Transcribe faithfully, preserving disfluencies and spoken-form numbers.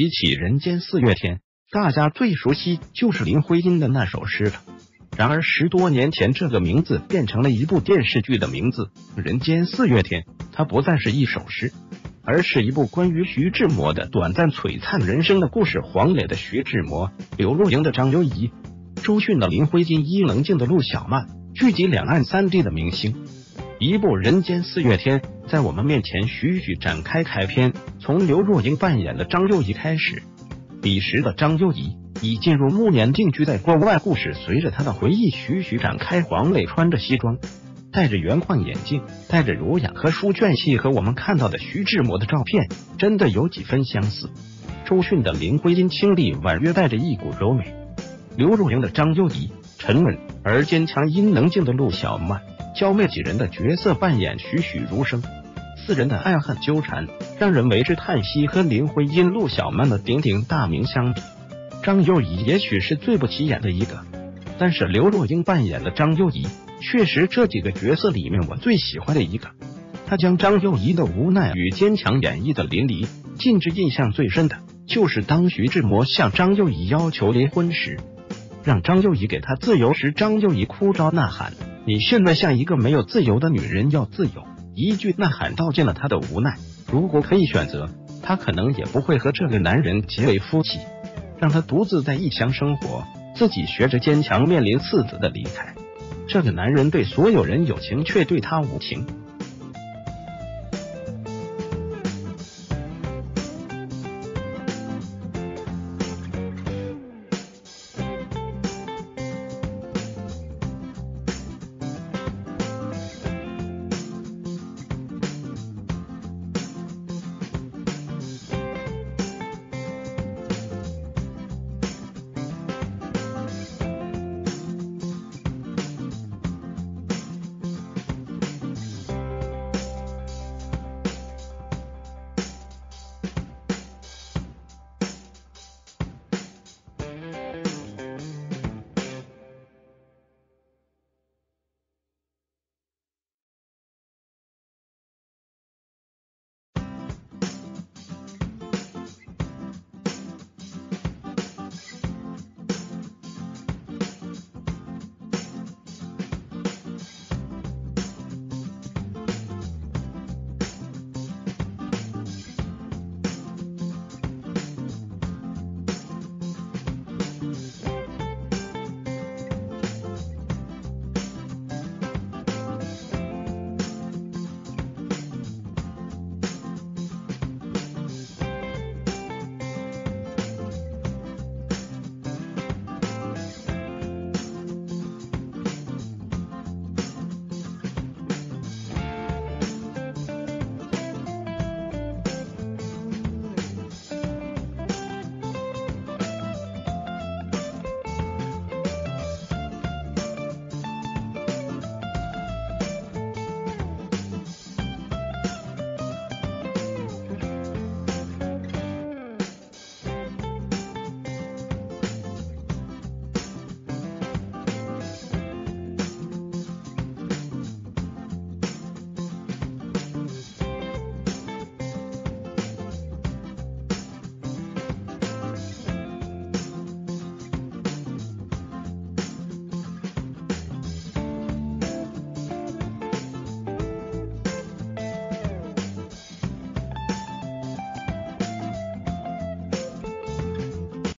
提起人间四月天，大家最熟悉就是林徽因的那首诗了。然而十多年前，这个名字变成了一部电视剧的名字《人间四月天》，它不再是一首诗，而是一部关于徐志摩的短暂璀璨人生的故事。黄磊的徐志摩，刘若英的张幼仪，周迅的林徽因，伊能静的陆小曼，聚集两岸三地的明星。一部《人间四月天》在我们面前徐徐展开开篇，从刘若英扮演的张幼仪开始。彼时的张幼仪已进入暮年，定居在国外，故事随着她的回忆徐徐展开。黄磊穿着西装，戴着圆框眼镜，带着儒雅和书卷气，和我们看到的徐志摩的照片真的有几分相似。周迅的林徽因清丽婉约，带着一股柔美；刘若英的张幼仪沉稳而坚强，伊能静的陆小曼娇媚几人的角色扮演栩栩如生。四人的爱恨纠缠让人为之叹息，和林徽因、陆小曼的鼎鼎大名相比，张幼仪也许是最不起眼的一个，但是刘若英扮演的张幼仪确实这几个角色里面我最喜欢的一个。她将张幼仪的无奈与坚强演绎的淋漓尽致，印象最深的就是当徐志摩向张幼仪要求离婚时，让张幼仪给他自由时，张幼仪哭着呐喊：“你现在像一个没有自由的女人，要自由。”一句呐喊道尽了她的无奈。如果可以选择，她可能也不会和这个男人结为夫妻，让他独自在异乡生活，自己学着坚强，面临次子的离开。这个男人对所有人有情，却对他无情。